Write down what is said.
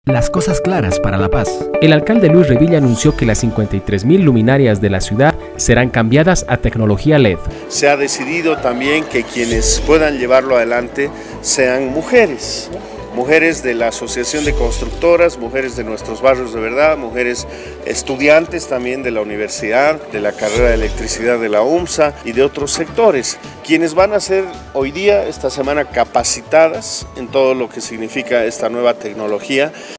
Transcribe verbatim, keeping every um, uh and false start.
Las cosas claras para la paz. El alcalde Luis Revilla anunció que las cincuenta y tres mil luminarias de la ciudad serán cambiadas a tecnología L E D. Se ha decidido también que quienes puedan llevarlo adelante sean mujeres. Mujeres de la Asociación de Constructoras, mujeres de nuestros barrios de verdad, mujeres estudiantes también de la universidad, de la carrera de electricidad de la UMSA y de otros sectores, quienes van a ser hoy día, esta semana, capacitadas en todo lo que significa esta nueva tecnología.